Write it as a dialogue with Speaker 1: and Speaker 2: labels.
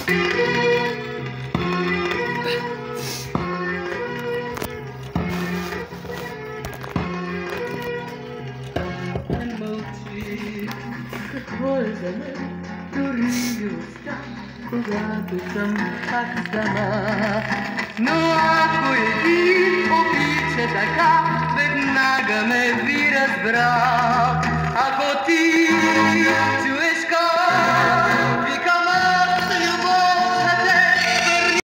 Speaker 1: Когато съм пак сама, но ако един обича така, веднага ме би разбрал. Ако ти